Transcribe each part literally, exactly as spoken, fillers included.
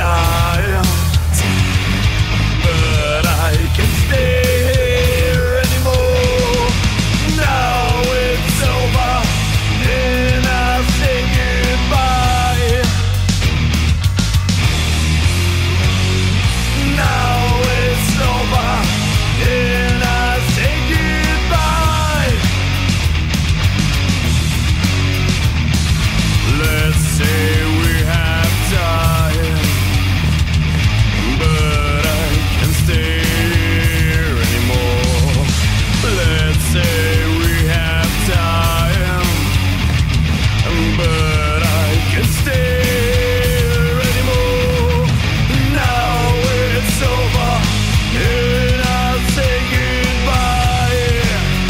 tired, but I can't stay here anymore. Now it's over, and I say goodbye. Now it's over, and I say goodbye. Let's say we have time, but I can't stay here anymore. Let's say we have time, but I can't stay here anymore. Now it's over, and I'll say goodbye.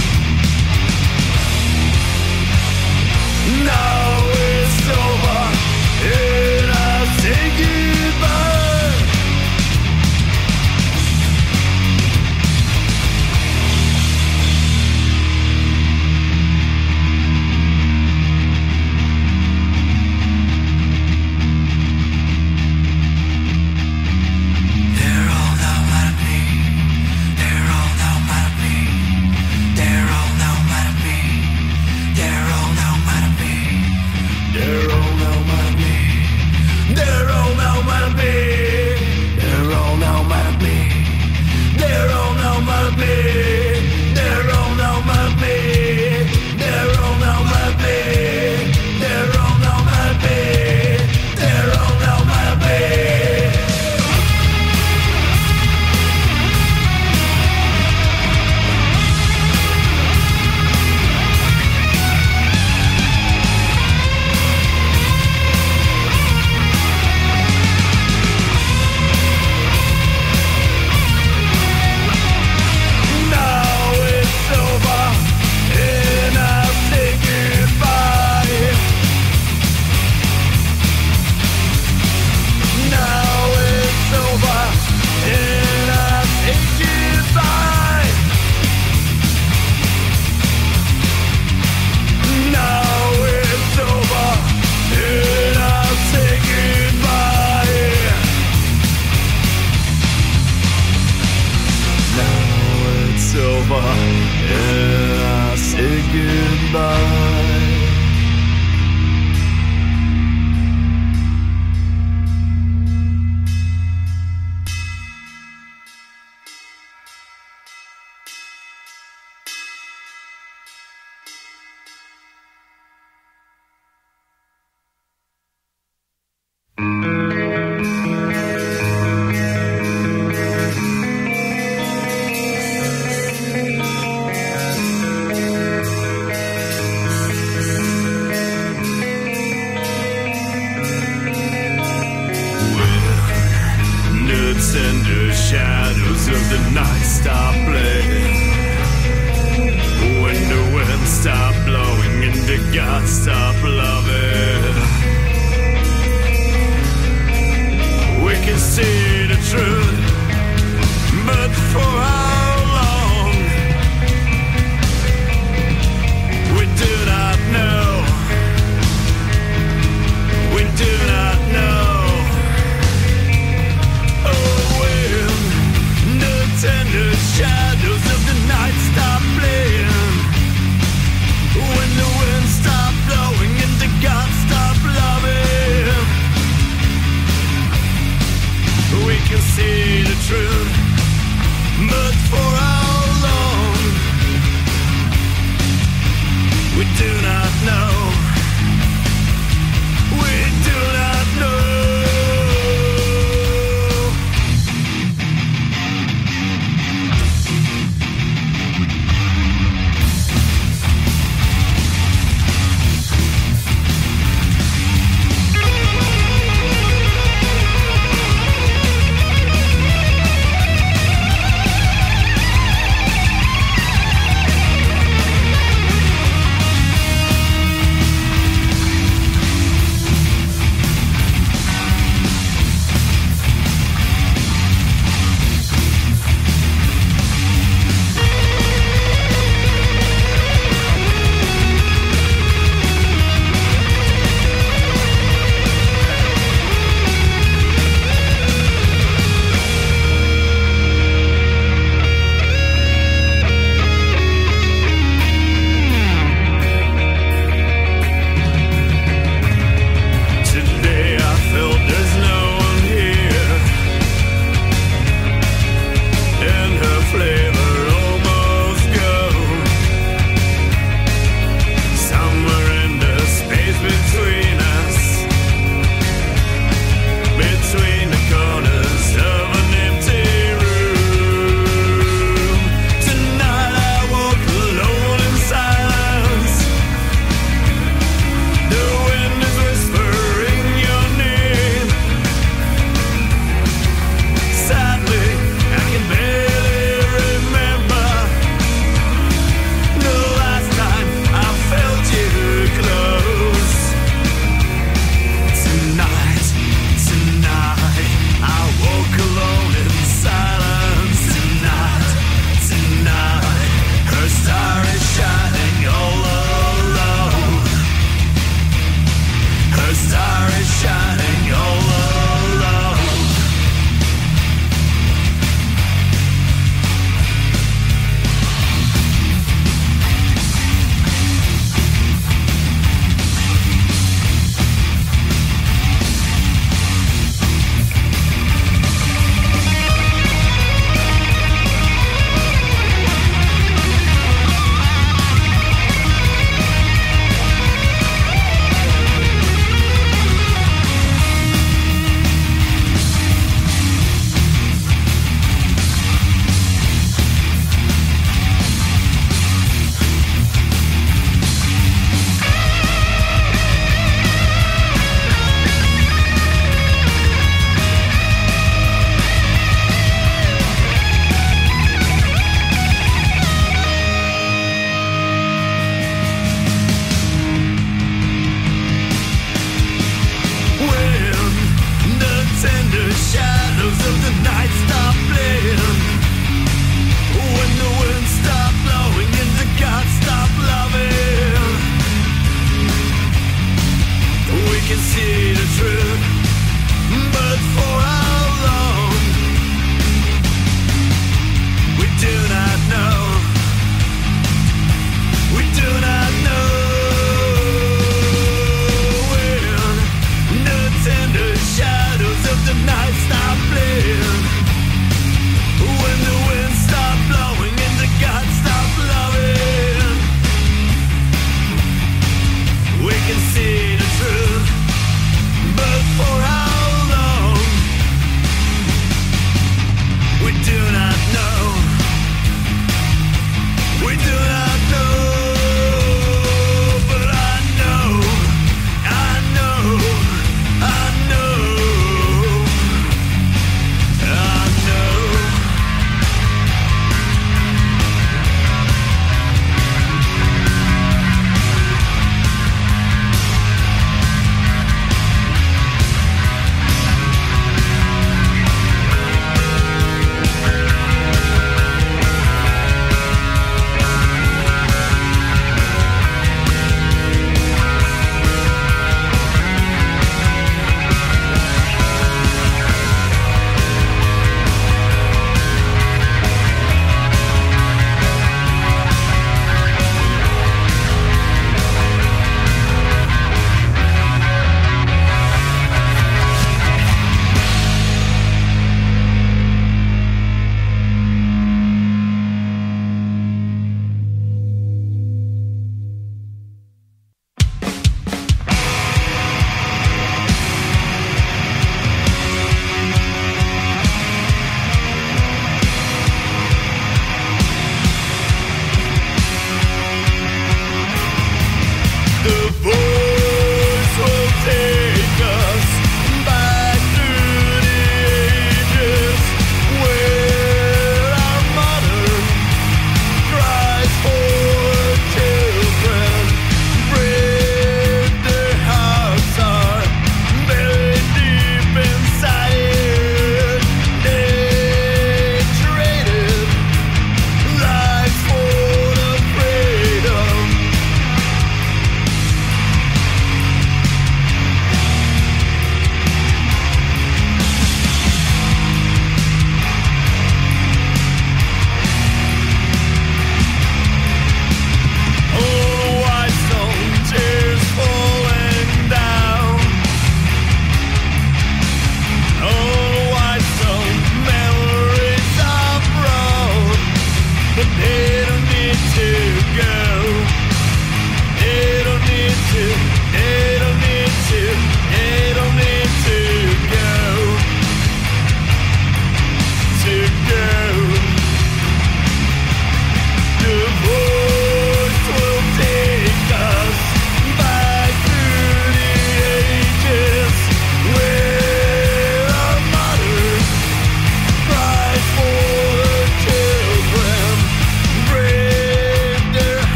Now it's over, and I'll say goodbye. They're all now mad at me. They're all now mad at me. They're all now mad at me. They're all now mad at me. They're all now mad at me. They're all now mad at me. They're all now mad at me. They're all now mad at me. They're all now mad at me. They're all now mad at me. They're all now mad at me. They're all now mad at me. Now it's over, and I'll say goodbye. Now it's over, and I'll say goodbye. Now it's over, and I'll say goodbye. Now it's over, and I'll say goodbye. Nuts and the shadows of the night stop playing. When the wind stop blowing and the gods stop loving, we can see the truth, but for how long? We do not know. We do not know. Oh, when the tender shadows of the night stop playing, when the wind stop blowing and the gods stop loving, we can see the truth, but for how long? We do not know. We do not know.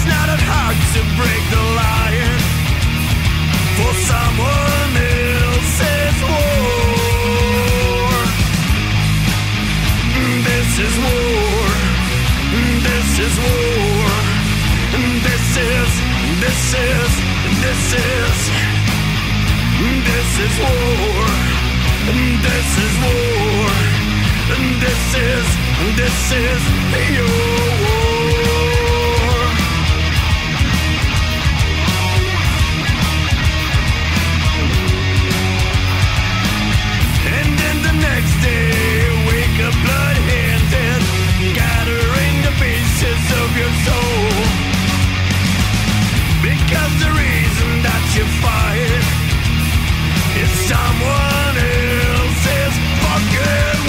not that hard to break the line for someone else's war. This is war. This is war. This is, this is, this is, this is war. This is war. This is, this is your war. And then the next day, wake up blood-handed, gathering the pieces of your soul. Because the reason that you fight is someone else's fucking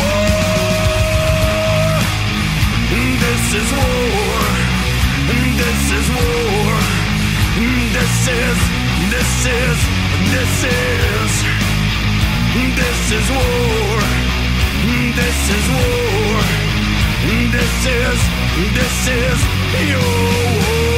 war. This is war. This is war. This is, this is, this is, this is war. This is war. This is, this is your war.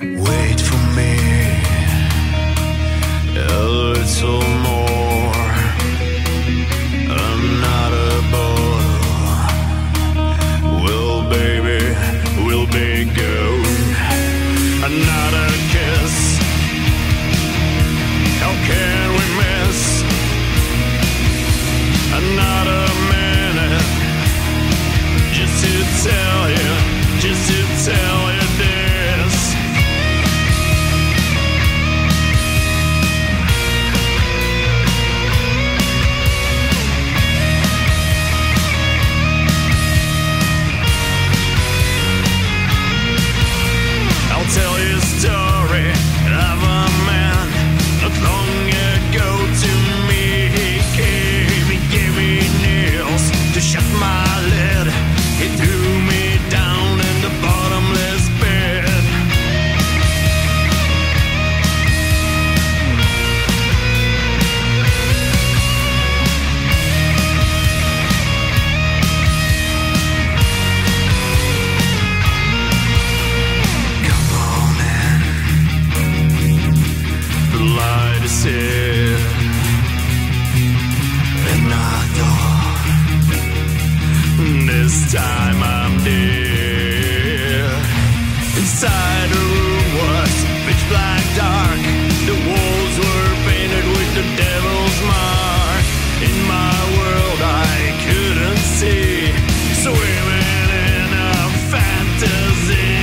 Wait for me a little more. Inside the room was pitch black dark. The walls were painted with the devil's mark. In my world I couldn't see, swimming in a fantasy.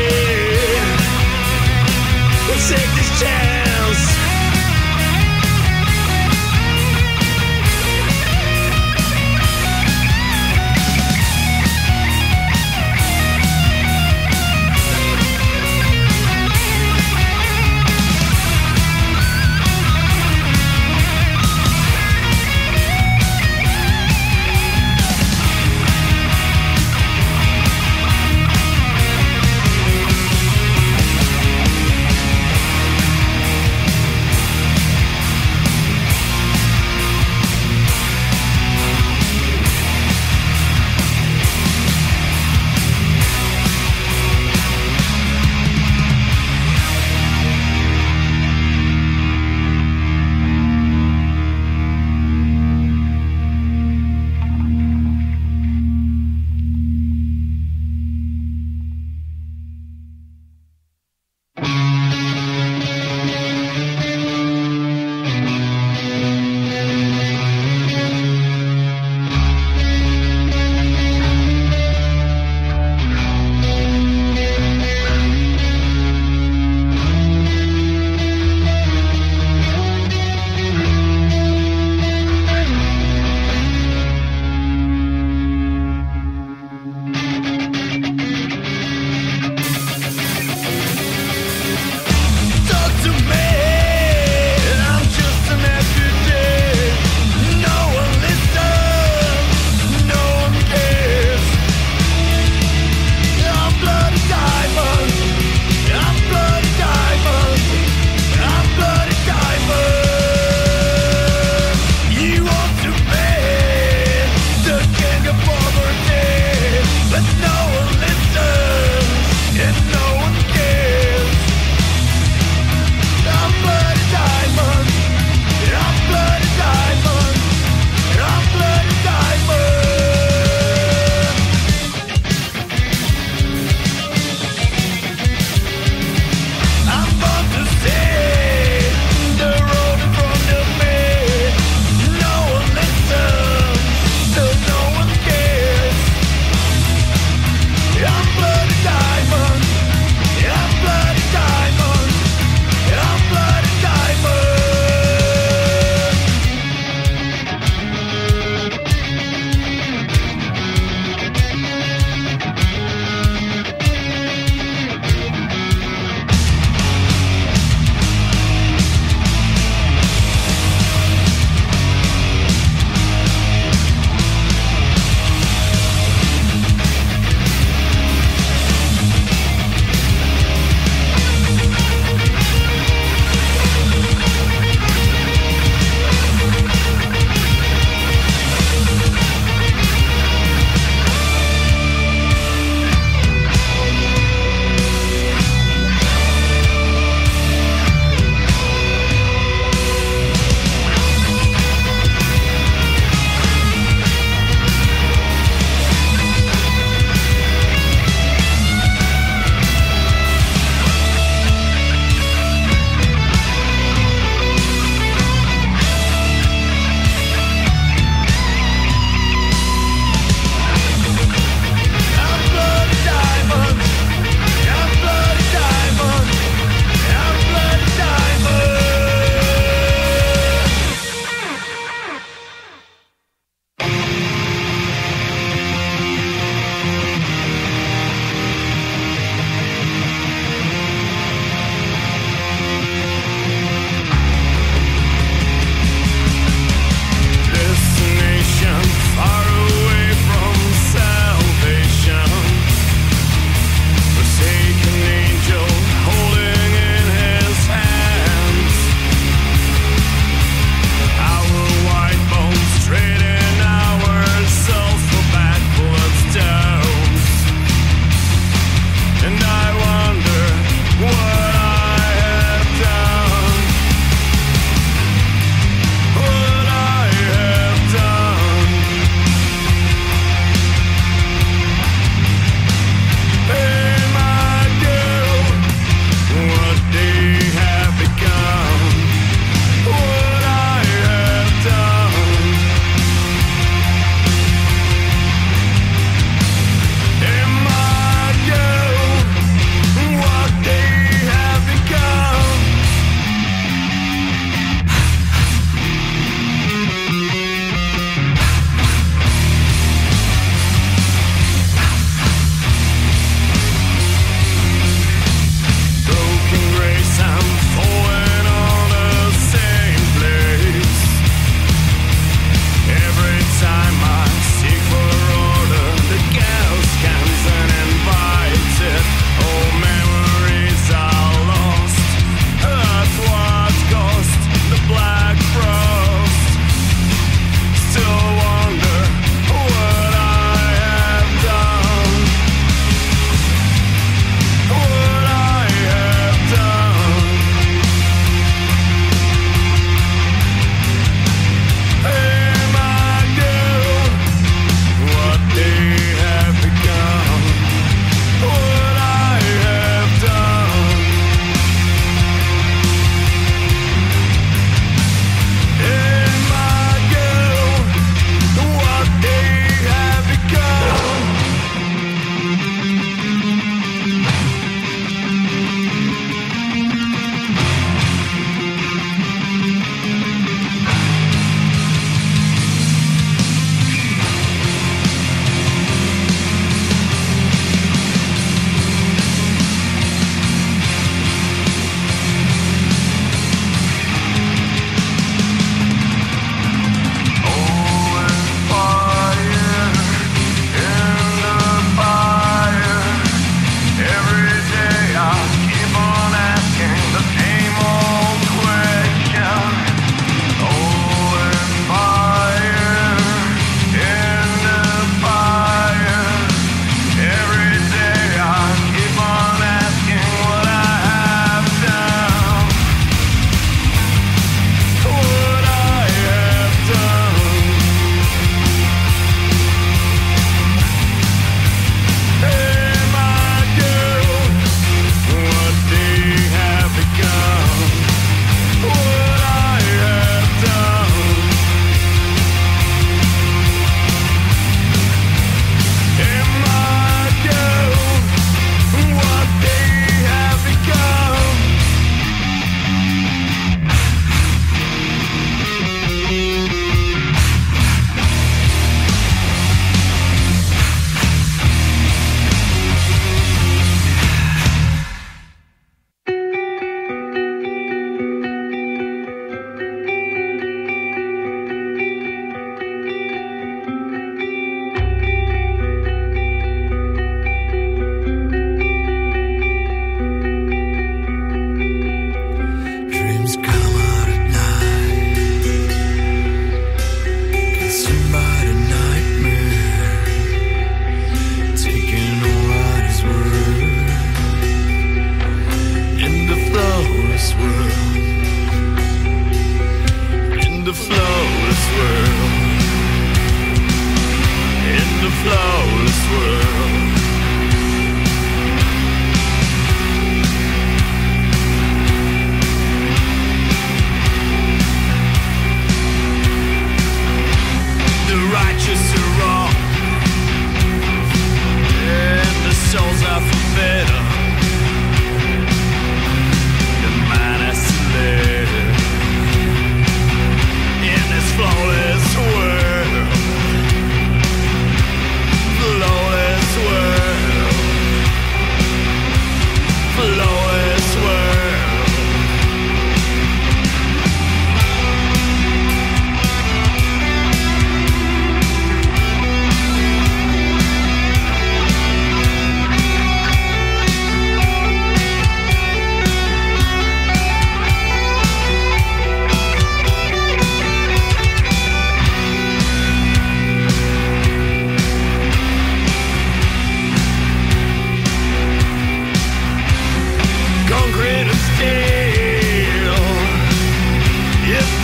Take this chance.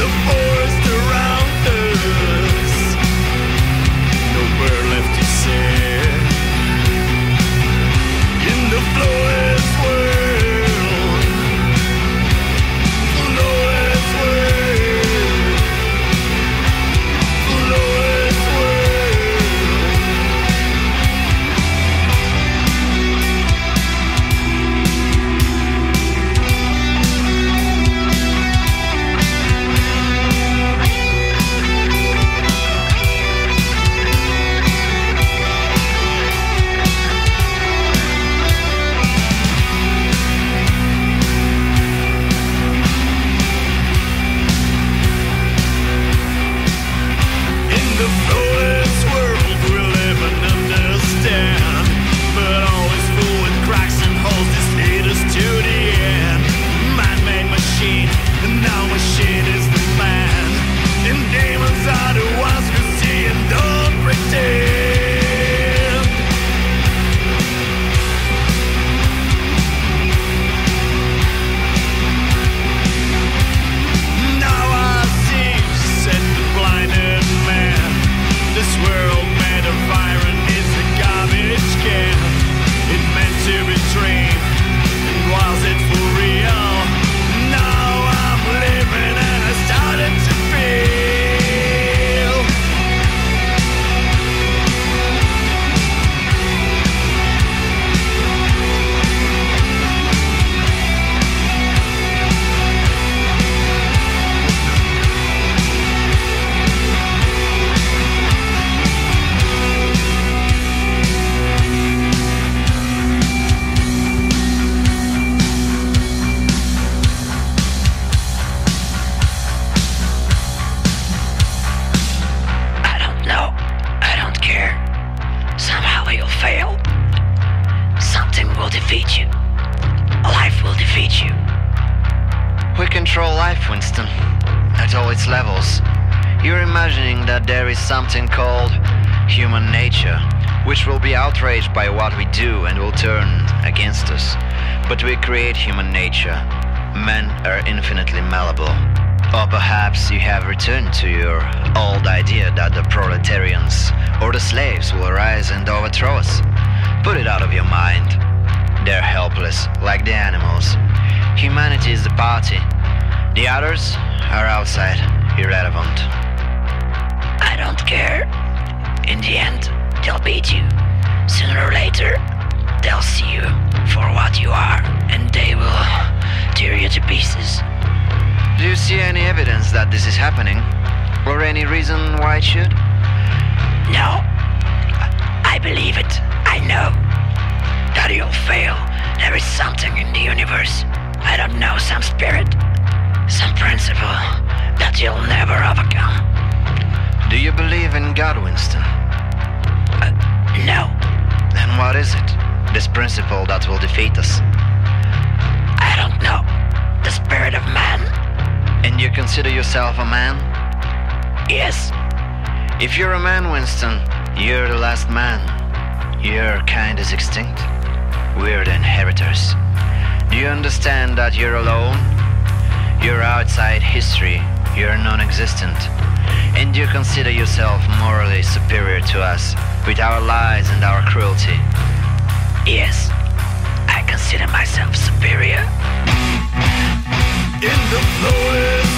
the forest around us. No bird left to sing. In the flawless world, flawless world, flawless world. In the flawless world we live and understand, but always full with cracks and holes. This lead us to the end. Man-made machine, and now machine is the man. And demons are the ones who see and don't pretend. Now I see, said the blinded man. This world made of iron is a garbage can. It meant to be dreamed, and was it for real? Now I'm living and I started to feel. I don't know. I don't care. Somehow you'll fail. Something will defeat you. Life will defeat you. We control life, Winston, at all its levels. You're imagining that there is something called human nature, which will be outraged by what we do and will turn against us. But we create human nature. Men are infinitely malleable. Or perhaps you have returned to your old idea that the proletarians or the slaves will rise and overthrow us. Put it out of your mind. They're helpless, like the animals. Humanity is the party. The others are outside, irrelevant. I don't care. In the end, they'll beat you. Sooner or later, they'll see you for what you are, and they will tear you to pieces. Do you see any evidence that this is happening? Or any reason why it should? No, I believe it. I know that you'll fail. There is something in the universe. I don't know, some spirit, some principle that you'll never overcome. Do you believe in God, Winston? Uh, no, Then what is it? This principle that will defeat us? I don't know. The spirit of man. And you consider yourself a man? Yes, If you're a man, Winston, you're the last man. Your kind is extinct. We're the inheritors. Do you understand that you're alone? You're outside history. You're non-existent. And you consider yourself morally superior to us with our lies and our cruelty. yes, I consider myself superior. In the flawless